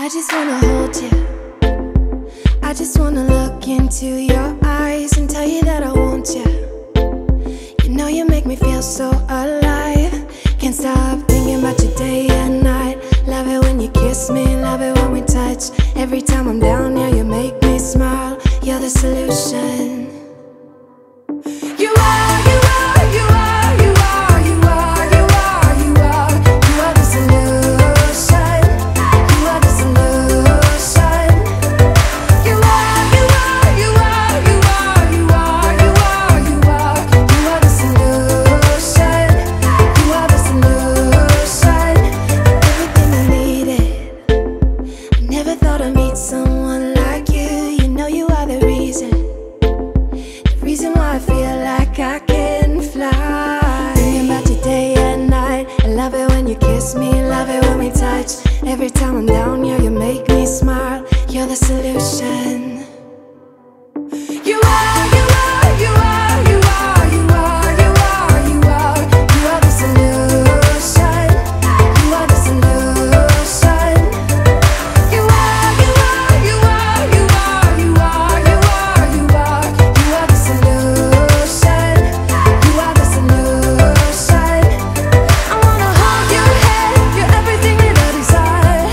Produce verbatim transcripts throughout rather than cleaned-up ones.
I just wanna hold you. I just wanna look into your eyes and tell you that I want you. You know you make me feel so alive. Can't stop thinking about you day and night. Love it when you kiss me, love it when we touch. Every time I'm down here, you make me smile. You're the solution. You are, you are, you are, you are, you are, you are, you are. You are the solution. You are the solution. You are, you are, you are, you are, you are, you are, you are. You are the solution. You are the solution. Everything I needed. I never thought I'd meet someone like you. You know you are the reason. Reason why I feel like I can fly. Thinking about you day and night. I love it when you kiss me, love it when we touch. Every time I'm down here, you make me smile. You're the solution. You are, you are, you are, you are, you are, you are, you are. You are the solution. You are the solution. You are, you are, you are, you are, you are, you are, you are. You are the solution. You are the solution. I wanna hold your head. You're everything that I desire.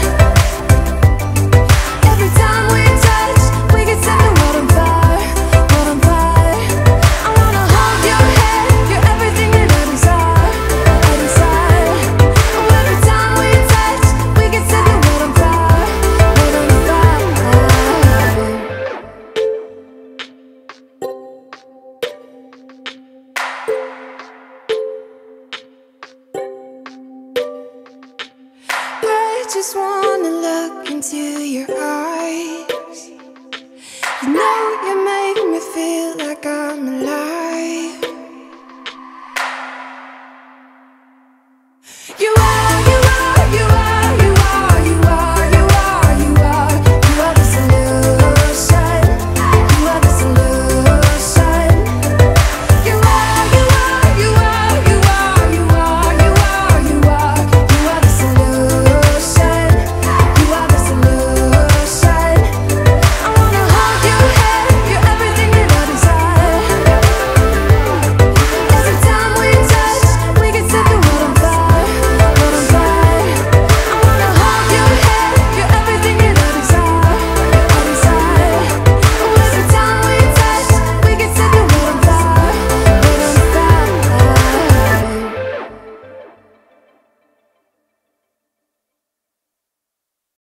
Every time we touch, we can set the world on fire, world on fire. I wanna hold your head. You're everything that I desire, I desire. Oh, every time we touch, we can set the world on fire, world on fire. I just wanna look into your eyes. You know you make me feel like I'm in